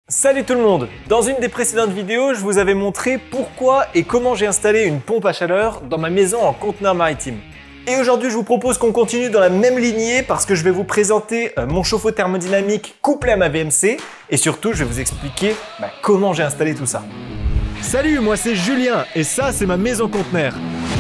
Salut tout le monde! Dans une des précédentes vidéos, je vous avais montré pourquoi et comment j'ai installé une pompe à chaleur dans ma maison en conteneur maritime. Et aujourd'hui, je vous propose qu'on continue dans la même lignée parce que je vais vous présenter mon chauffe-eau thermodynamique couplé à ma VMC et surtout, je vais vous expliquer comment j'ai installé tout ça. Salut, moi c'est Julien et ça, c'est ma maison conteneur.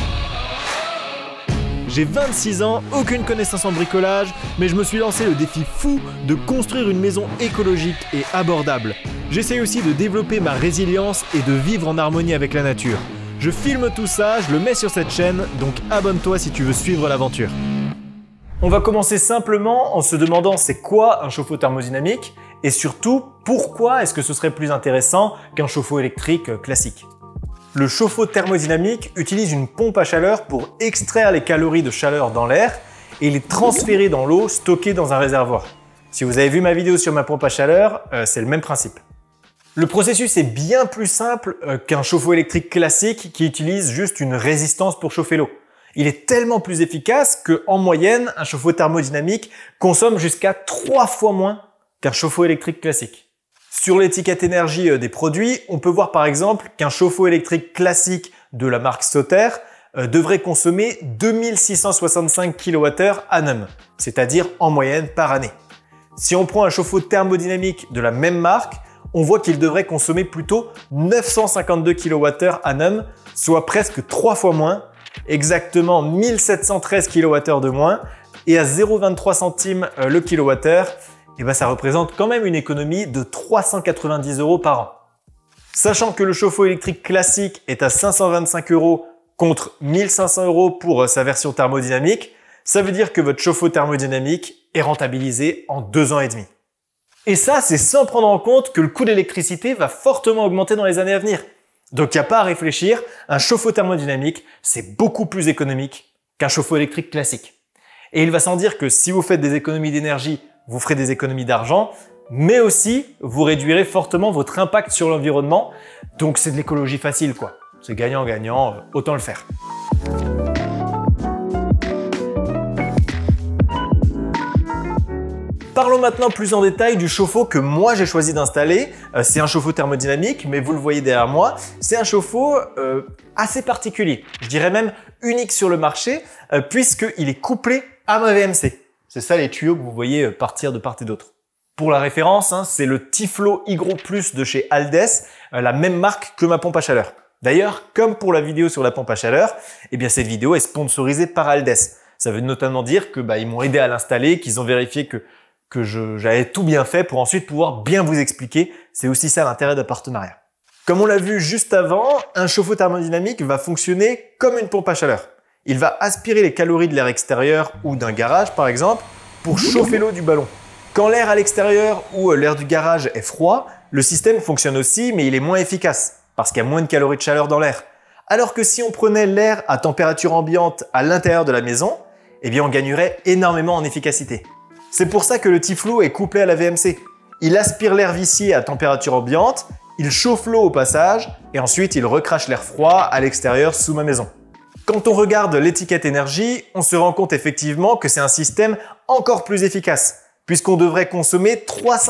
J'ai 26 ans, aucune connaissance en bricolage, mais je me suis lancé le défi fou de construire une maison écologique et abordable. J'essaie aussi de développer ma résilience et de vivre en harmonie avec la nature. Je filme tout ça, je le mets sur cette chaîne, donc abonne-toi si tu veux suivre l'aventure. On va commencer simplement en se demandant c'est quoi un chauffe-eau thermodynamique et surtout pourquoi est-ce que ce serait plus intéressant qu'un chauffe-eau électrique classique. Le chauffe-eau thermodynamique utilise une pompe à chaleur pour extraire les calories de chaleur dans l'air et les transférer dans l'eau stockée dans un réservoir. Si vous avez vu ma vidéo sur ma pompe à chaleur, c'est le même principe. Le processus est bien plus simple qu'un chauffe-eau électrique classique qui utilise juste une résistance pour chauffer l'eau. Il est tellement plus efficace qu'en moyenne, un chauffe-eau thermodynamique consomme jusqu'à 3 fois moins qu'un chauffe-eau électrique classique. Sur l'étiquette énergie des produits, on peut voir par exemple qu'un chauffe-eau électrique classique de la marque Sauter devrait consommer 2665 kWh annum, c'est-à-dire en moyenne par année. Si on prend un chauffe-eau thermodynamique de la même marque, on voit qu'il devrait consommer plutôt 952 kWh annum, soit presque 3 fois moins, exactement 1713 kWh de moins, et à 0,23 centimes le kWh, ça représente quand même une économie de 390 € par an. Sachant que le chauffe-eau électrique classique est à 525 € contre 1500 € pour sa version thermodynamique, ça veut dire que votre chauffe-eau thermodynamique est rentabilisé en 2 ans et demi. Et ça, c'est sans prendre en compte que le coût de l'électricité va fortement augmenter dans les années à venir. Donc il n'y a pas à réfléchir, un chauffe-eau thermodynamique, c'est beaucoup plus économique qu'un chauffe-eau électrique classique. Et il va sans dire que si vous faites des économies d'énergie, vous ferez des économies d'argent, mais aussi vous réduirez fortement votre impact sur l'environnement. Donc c'est de l'écologie facile quoi. C'est gagnant-gagnant, autant le faire. Parlons maintenant plus en détail du chauffe-eau que moi j'ai choisi d'installer. C'est un chauffe-eau thermodynamique, mais vous le voyez derrière moi. C'est un chauffe-eau assez particulier, je dirais même unique sur le marché, puisqu'il est couplé à ma VMC. C'est ça les tuyaux que vous voyez partir de part et d'autre. Pour la référence, c'est le Tiflo Hygro Plus de chez Haldes, la même marque que ma pompe à chaleur. D'ailleurs, comme pour la vidéo sur la pompe à chaleur, cette vidéo est sponsorisée par Haldes. Ça veut notamment dire que ils m'ont aidé à l'installer, qu'ils ont vérifié que j'avais tout bien fait pour ensuite pouvoir bien vous expliquer. C'est aussi ça l'intérêt d'un partenariat. Comme on l'a vu juste avant, un chauffe-eau thermodynamique va fonctionner comme une pompe à chaleur. Il va aspirer les calories de l'air extérieur ou d'un garage par exemple pour chauffer l'eau du ballon. Quand l'air à l'extérieur ou l'air du garage est froid, le système fonctionne aussi mais il est moins efficace parce qu'il y a moins de calories de chaleur dans l'air. Alors que si on prenait l'air à température ambiante à l'intérieur de la maison, on gagnerait énormément en efficacité. C'est pour ça que le Tiflo est couplé à la VMC. Il aspire l'air vicié à température ambiante, il chauffe l'eau au passage et ensuite il recrache l'air froid à l'extérieur sous ma maison. Quand on regarde l'étiquette énergie, on se rend compte effectivement que c'est un système encore plus efficace, puisqu'on devrait consommer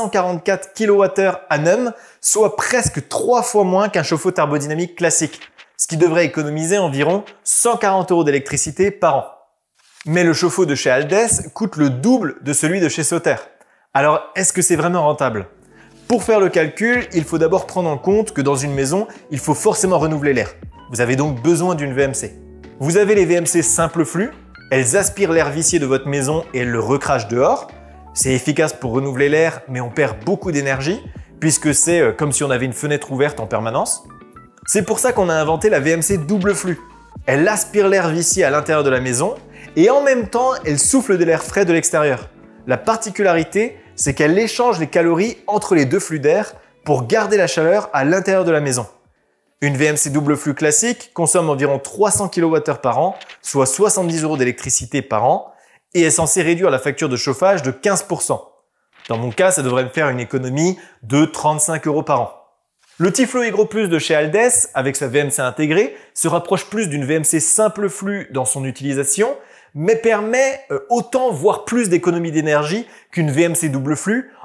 344 kWh annum, soit presque 3 fois moins qu'un chauffe-eau thermodynamique classique, ce qui devrait économiser environ 140 € d'électricité par an. Mais le chauffe-eau de chez Haldes coûte le double de celui de chez Sauter. Alors, est-ce que c'est vraiment rentable? Pour faire le calcul, il faut d'abord prendre en compte que dans une maison, il faut forcément renouveler l'air. Vous avez donc besoin d'une VMC. Vous avez les VMC simple flux, elles aspirent l'air vicié de votre maison et elles le recrachent dehors. C'est efficace pour renouveler l'air, mais on perd beaucoup d'énergie puisque c'est comme si on avait une fenêtre ouverte en permanence. C'est pour ça qu'on a inventé la VMC double flux. Elle aspire l'air vicié à l'intérieur de la maison et en même temps, elle souffle de l'air frais de l'extérieur. La particularité, c'est qu'elle échange les calories entre les deux flux d'air pour garder la chaleur à l'intérieur de la maison. Une VMC double flux classique consomme environ 300 kWh par an, soit 70 € d'électricité par an, et est censée réduire la facture de chauffage de 15%. Dans mon cas, ça devrait me faire une économie de 35 € par an. Le Tiflo Hygro Plus de chez Haldes, avec sa VMC intégrée, se rapproche plus d'une VMC simple flux dans son utilisation, mais permet autant voire plus d'économie d'énergie qu'une VMC double flux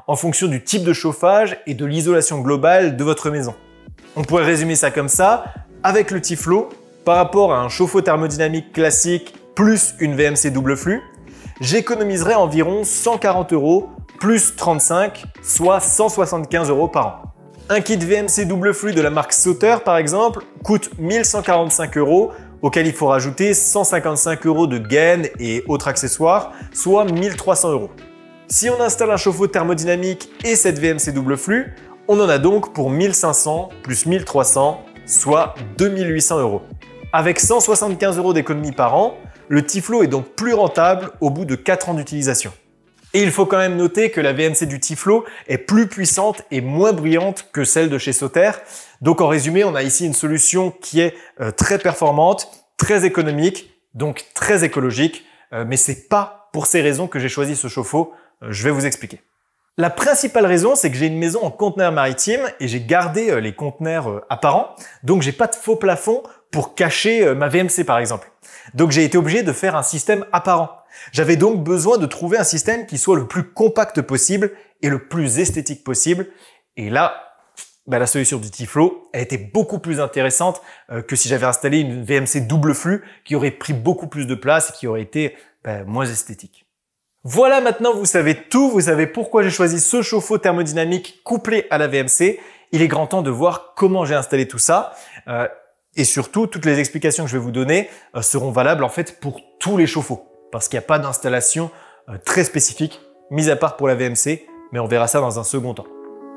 en fonction du type de chauffage et de l'isolation globale de votre maison. On pourrait résumer ça comme ça, avec le T-Flow, par rapport à un chauffe-eau thermodynamique classique plus une VMC double flux, j'économiserai environ 140 € plus 35, soit 175 € par an. Un kit VMC double flux de la marque Sauter par exemple coûte 1145 €, auquel il faut rajouter 155 € de gaines et autres accessoires, soit 1300 €. Si on installe un chauffe-eau thermodynamique et cette VMC double flux, on en a donc pour 1500 plus 1300, soit 2800 €. Avec 175 € d'économie par an, le T-Flow est donc plus rentable au bout de 4 ans d'utilisation. Et il faut quand même noter que la VMC du T-Flow est plus puissante et moins bruyante que celle de chez Sauter. Donc en résumé, on a ici une solution qui est très performante, très économique, donc très écologique. Mais c'est pas pour ces raisons que j'ai choisi ce chauffe-eau. Je vais vous expliquer. La principale raison, c'est que j'ai une maison en conteneur maritime et j'ai gardé les conteneurs apparents. Donc j'ai pas de faux plafond pour cacher ma VMC par exemple. Donc j'ai été obligé de faire un système apparent. J'avais donc besoin de trouver un système qui soit le plus compact possible et le plus esthétique possible. Et là, la solution du T-Flow a été beaucoup plus intéressante que si j'avais installé une VMC double flux qui aurait pris beaucoup plus de place et qui aurait été moins esthétique. Voilà, maintenant vous savez tout, vous savez pourquoi j'ai choisi ce chauffe-eau thermodynamique couplé à la VMC. Il est grand temps de voir comment j'ai installé tout ça. Et surtout, toutes les explications que je vais vous donner seront valables en fait pour tous les chauffe-eau. Parce qu'il n'y a pas d'installation très spécifique, mis à part pour la VMC, mais on verra ça dans un second temps.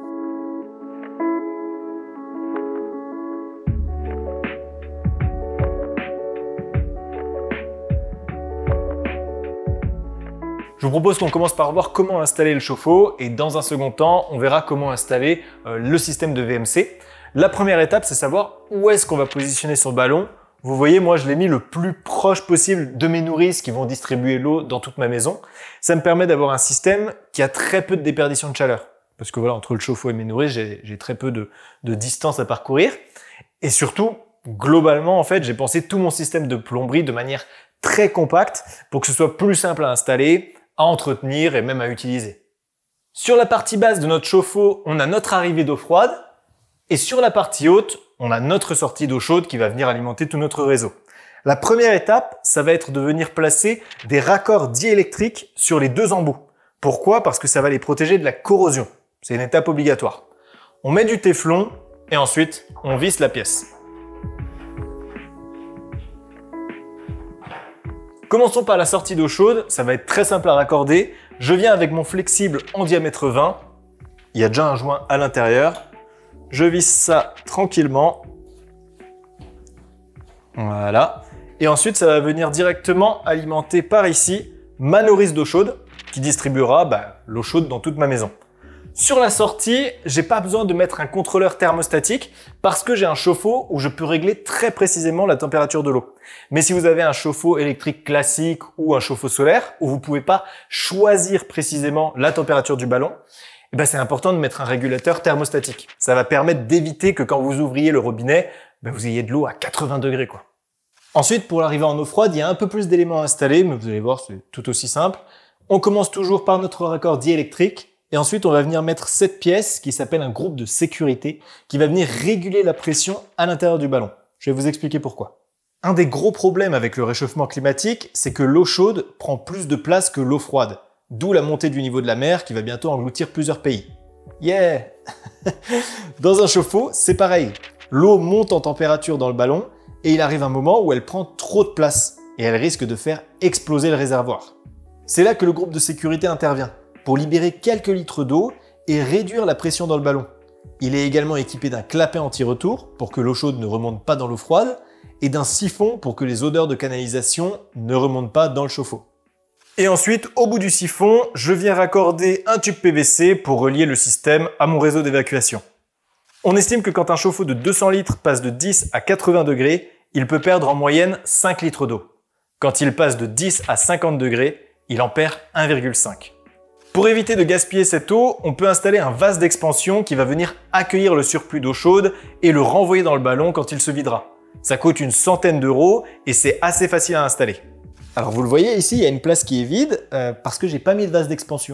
Je vous propose qu'on commence par voir comment installer le chauffe-eau et dans un second temps, on verra comment installer le système de VMC. La première étape, c'est savoir où est-ce qu'on va positionner son ballon. Vous voyez, moi, je l'ai mis le plus proche possible de mes nourrices qui vont distribuer l'eau dans toute ma maison. Ça me permet d'avoir un système qui a très peu de déperdition de chaleur. Parce que voilà, entre le chauffe-eau et mes nourrices, j'ai très peu de distance à parcourir. Et surtout, globalement, en fait, j'ai pensé tout mon système de plomberie de manière très compacte pour que ce soit plus simple à installer, à entretenir et même à utiliser. Sur la partie basse de notre chauffe-eau, on a notre arrivée d'eau froide. Et sur la partie haute, on a notre sortie d'eau chaude qui va venir alimenter tout notre réseau. La première étape, ça va être de venir placer des raccords diélectriques sur les deux embouts. Pourquoi? Parce que ça va les protéger de la corrosion. C'est une étape obligatoire. On met du téflon et ensuite, on visse la pièce. Commençons par la sortie d'eau chaude. Ça va être très simple à raccorder. Je viens avec mon flexible en diamètre 20. Il y a déjà un joint à l'intérieur. Je visse ça tranquillement. Voilà. Et ensuite, ça va venir directement alimenter par ici ma nourrice d'eau chaude qui distribuera l'eau chaude dans toute ma maison. Sur la sortie, j'ai pas besoin de mettre un contrôleur thermostatique parce que j'ai un chauffe-eau où je peux régler très précisément la température de l'eau. Mais si vous avez un chauffe-eau électrique classique ou un chauffe-eau solaire où vous pouvez pas choisir précisément la température du ballon, c'est important de mettre un régulateur thermostatique. Ça va permettre d'éviter que quand vous ouvriez le robinet, vous ayez de l'eau à 80 degrés, quoi. Ensuite, pour l'arrivée en eau froide, il y a un peu plus d'éléments à installer, mais vous allez voir, c'est tout aussi simple. On commence toujours par notre raccord diélectrique, et ensuite on va venir mettre cette pièce qui s'appelle un groupe de sécurité, qui va venir réguler la pression à l'intérieur du ballon. Je vais vous expliquer pourquoi. Un des gros problèmes avec le réchauffement climatique, c'est que l'eau chaude prend plus de place que l'eau froide. D'où la montée du niveau de la mer qui va bientôt engloutir plusieurs pays. Yeah! Dans un chauffe-eau, c'est pareil. L'eau monte en température dans le ballon et il arrive un moment où elle prend trop de place et elle risque de faire exploser le réservoir. C'est là que le groupe de sécurité intervient pour libérer quelques litres d'eau et réduire la pression dans le ballon. Il est également équipé d'un clapet anti-retour pour que l'eau chaude ne remonte pas dans l'eau froide et d'un siphon pour que les odeurs de canalisation ne remontent pas dans le chauffe-eau. Et ensuite, au bout du siphon, je viens raccorder un tube PVC pour relier le système à mon réseau d'évacuation. On estime que quand un chauffe-eau de 200 litres passe de 10 à 80 degrés, il peut perdre en moyenne 5 litres d'eau. Quand il passe de 10 à 50 degrés, il en perd 1,5. Pour éviter de gaspiller cette eau, on peut installer un vase d'expansion qui va venir accueillir le surplus d'eau chaude et le renvoyer dans le ballon quand il se videra. Ça coûte une centaine d'euros et c'est assez facile à installer. Alors vous le voyez ici, il y a une place qui est vide parce que j'ai pas mis de vase d'expansion.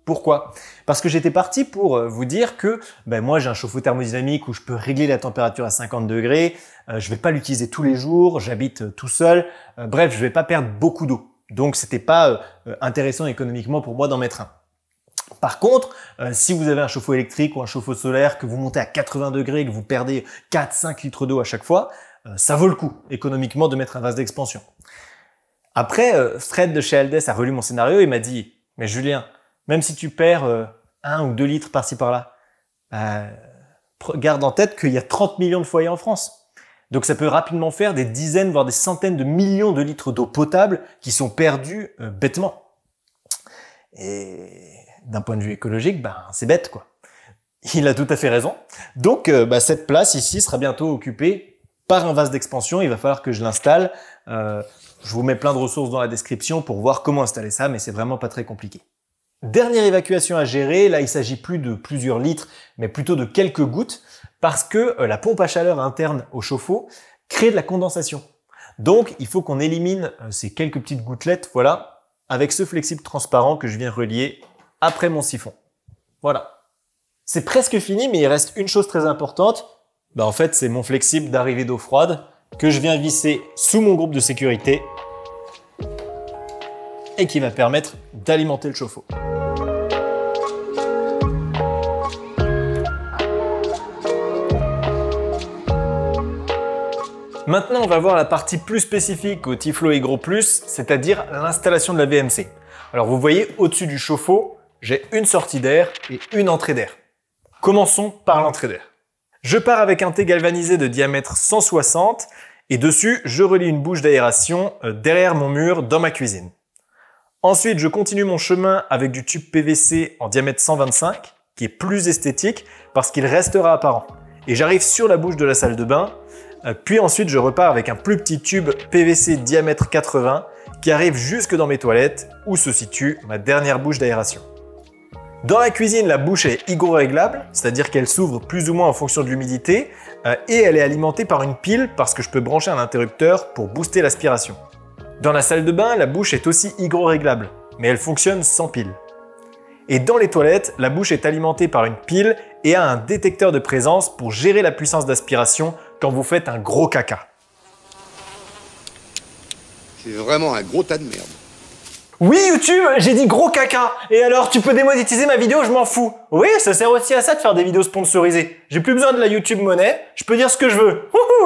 Pourquoi? Parce que j'étais parti pour vous dire que moi j'ai un chauffe-eau thermodynamique où je peux régler la température à 50 degrés, je vais pas l'utiliser tous les jours, j'habite tout seul, bref, je vais pas perdre beaucoup d'eau. Donc c'était pas intéressant économiquement pour moi d'en mettre un. Par contre, si vous avez un chauffe-eau électrique ou un chauffe-eau solaire, que vous montez à 80 degrés et que vous perdez 4-5 litres d'eau à chaque fois, ça vaut le coup économiquement de mettre un vase d'expansion. Après, Fred de chez Aldes a relu mon scénario et m'a dit « Mais Julien, même si tu perds 1 ou 2 litres par-ci par-là, garde en tête qu'il y a 30 millions de foyers en France. Donc ça peut rapidement faire des dizaines, voire des centaines de millions de litres d'eau potable qui sont perdus bêtement. » Et d'un point de vue écologique, c'est bête quoi. Il a tout à fait raison. Donc cette place ici sera bientôt occupée par un vase d'expansion. Il va falloir que je l'installe. Je vous mets plein de ressources dans la description pour voir comment installer ça, mais c'est vraiment pas très compliqué. Dernière évacuation à gérer, là il s'agit plus de plusieurs litres, mais plutôt de quelques gouttes, parce que la pompe à chaleur interne au chauffe-eau crée de la condensation. Donc il faut qu'on élimine ces quelques petites gouttelettes, voilà, avec ce flexible transparent que je viens relier après mon siphon. Voilà. C'est presque fini, mais il reste une chose très importante. En fait, c'est mon flexible d'arrivée d'eau froide que je viens visser sous mon groupe de sécurité et qui va permettre d'alimenter le chauffe-eau. Maintenant, on va voir la partie plus spécifique au Tiflo Hygro Plus, c'est-à-dire l'installation de la VMC. Alors vous voyez, au-dessus du chauffe-eau, j'ai une sortie d'air et une entrée d'air. Commençons par l'entrée d'air. Je pars avec un T galvanisé de diamètre 160 et dessus, je relie une bouche d'aération derrière mon mur dans ma cuisine. Ensuite, je continue mon chemin avec du tube PVC en diamètre 125 qui est plus esthétique parce qu'il restera apparent. Et j'arrive sur la bouche de la salle de bain. Puis ensuite, je repars avec un plus petit tube PVC diamètre 80 qui arrive jusque dans mes toilettes où se situe ma dernière bouche d'aération. Dans la cuisine, la bouche est hygro-réglable, c'est-à-dire qu'elle s'ouvre plus ou moins en fonction de l'humidité et elle est alimentée par une pile parce que je peux brancher un interrupteur pour booster l'aspiration. Dans la salle de bain, la bouche est aussi hygro-réglable, mais elle fonctionne sans pile. Et dans les toilettes, la bouche est alimentée par une pile et a un détecteur de présence pour gérer la puissance d'aspiration quand vous faites un gros caca. C'est vraiment un gros tas de merde. Oui YouTube, j'ai dit gros caca. Et alors, tu peux démonétiser ma vidéo, je m'en fous. Oui, ça sert aussi à ça de faire des vidéos sponsorisées. J'ai plus besoin de la YouTube monnaie, je peux dire ce que je veux.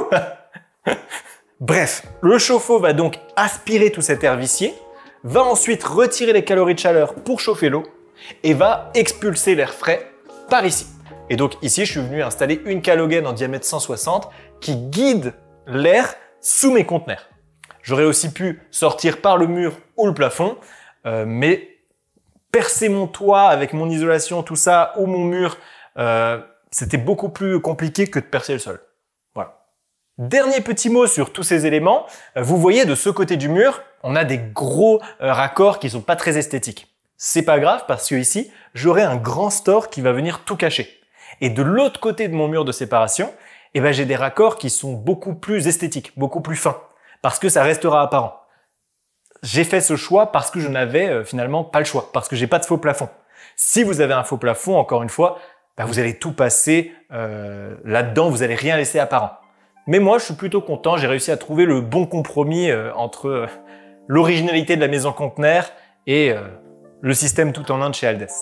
Bref, le chauffe-eau va donc aspirer tout cet air vicié, va ensuite retirer les calories de chaleur pour chauffer l'eau et va expulser l'air frais par ici. Et donc ici, je suis venu installer une calogène en diamètre 160 qui guide l'air sous mes conteneurs. J'aurais aussi pu sortir par le mur ou le plafond, mais percer mon toit avec mon isolation, tout ça, ou mon mur, c'était beaucoup plus compliqué que de percer le sol. Voilà. Dernier petit mot sur tous ces éléments. Vous voyez, de ce côté du mur, on a des gros raccords qui sont pas très esthétiques. C'est pas grave parce que ici, j'aurai un grand store qui va venir tout cacher. Et de l'autre côté de mon mur de séparation, j'ai des raccords qui sont beaucoup plus esthétiques, beaucoup plus fins, parce que ça restera apparent. J'ai fait ce choix parce que je n'avais finalement pas le choix, parce que j'ai pas de faux plafond. Si vous avez un faux plafond, encore une fois, vous allez tout passer là-dedans, vous allez rien laisser apparent. Mais moi, je suis plutôt content, j'ai réussi à trouver le bon compromis entre l'originalité de la maison conteneur et le système tout en un de chez Aldes.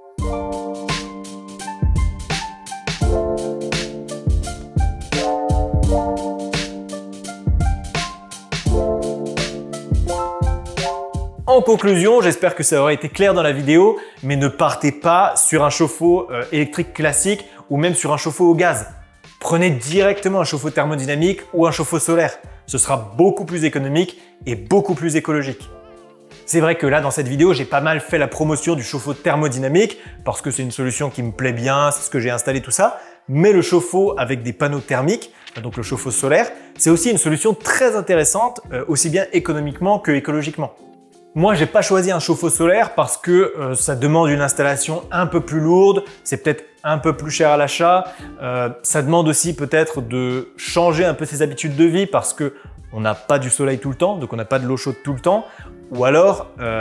En conclusion, j'espère que ça aura été clair dans la vidéo, mais ne partez pas sur un chauffe-eau électrique classique ou même sur un chauffe-eau au gaz. Prenez directement un chauffe-eau thermodynamique ou un chauffe-eau solaire. Ce sera beaucoup plus économique et beaucoup plus écologique. C'est vrai que là, dans cette vidéo, j'ai pas mal fait la promotion du chauffe-eau thermodynamique parce que c'est une solution qui me plaît bien, c'est ce que j'ai installé, tout ça. Mais le chauffe-eau avec des panneaux thermiques, donc le chauffe-eau solaire, c'est aussi une solution très intéressante, aussi bien économiquement que écologiquement. Moi, j'ai pas choisi un chauffe-eau solaire parce que ça demande une installation un peu plus lourde, c'est peut-être un peu plus cher à l'achat. Ça demande aussi peut-être de changer un peu ses habitudes de vie parce que on n'a pas du soleil tout le temps, donc on n'a pas de l'eau chaude tout le temps. Ou alors,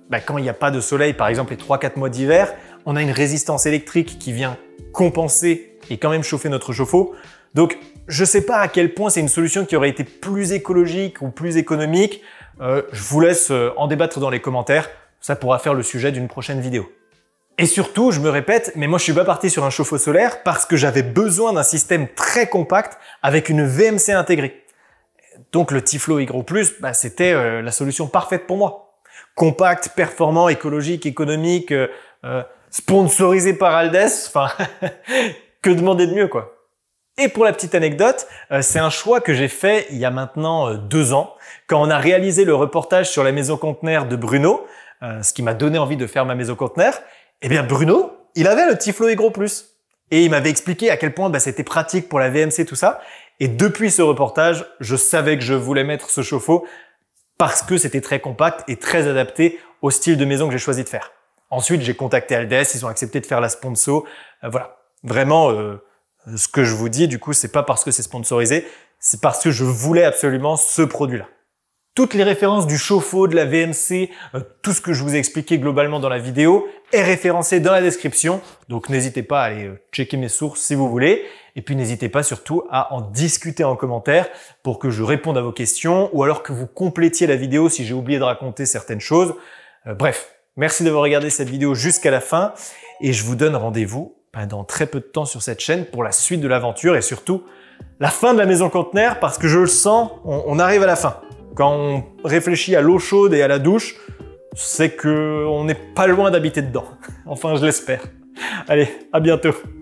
quand il n'y a pas de soleil, par exemple les 3-4 mois d'hiver, on a une résistance électrique qui vient compenser et quand même chauffer notre chauffe-eau. Donc, je ne sais pas à quel point c'est une solution qui aurait été plus écologique ou plus économique. Je vous laisse en débattre dans les commentaires. Ça pourra faire le sujet d'une prochaine vidéo. Et surtout, je me répète, mais moi je suis pas parti sur un chauffe-eau solaire parce que j'avais besoin d'un système très compact avec une VMC intégrée. Donc le Tiflo Hygro Plus, c'était la solution parfaite pour moi. Compact, performant, écologique, économique, sponsorisé par Aldes, enfin, que demander de mieux quoi. Et pour la petite anecdote, c'est un choix que j'ai fait il y a maintenant 2 ans, quand on a réalisé le reportage sur la maison conteneur de Bruno, ce qui m'a donné envie de faire ma maison conteneur. Eh bien Bruno, il avait le Tiflo Hygro Plus. Et il m'avait expliqué à quel point c'était pratique pour la VMC, tout ça. Et depuis ce reportage, je savais que je voulais mettre ce chauffe-eau parce que c'était très compact et très adapté au style de maison que j'ai choisi de faire. Ensuite, j'ai contacté Aldes, ils ont accepté de faire la sponsor. Voilà, vraiment, ce que je vous dis, du coup, c'est pas parce que c'est sponsorisé, c'est parce que je voulais absolument ce produit-là. Toutes les références du chauffe-eau, de la VMC, tout ce que je vous ai expliqué globalement dans la vidéo est référencé dans la description. Donc n'hésitez pas à aller checker mes sources si vous voulez. Et puis n'hésitez pas surtout à en discuter en commentaire pour que je réponde à vos questions ou alors que vous complétiez la vidéo si j'ai oublié de raconter certaines choses. Bref, merci d'avoir regardé cette vidéo jusqu'à la fin et je vous donne rendez-vous dans très peu de temps sur cette chaîne pour la suite de l'aventure et surtout la fin de la maison conteneur parce que je le sens, on arrive à la fin. Quand on réfléchit à l'eau chaude et à la douche, c'est qu'on n'est pas loin d'habiter dedans. Enfin, je l'espère. Allez, à bientôt.